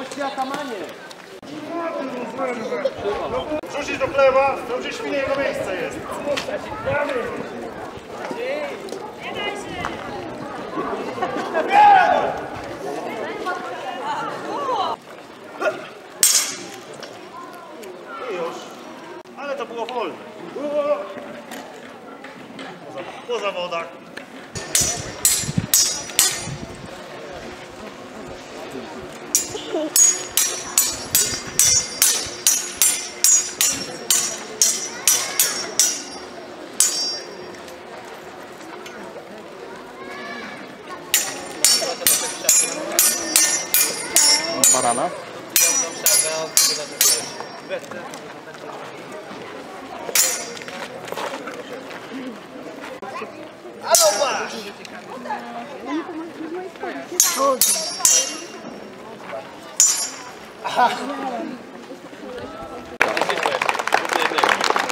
Rzucić do chleba, to gdzie świnie jego miejsce jest. I już. Ale to było wolne. Po zawodach. Barana? Halo, masz! Aha.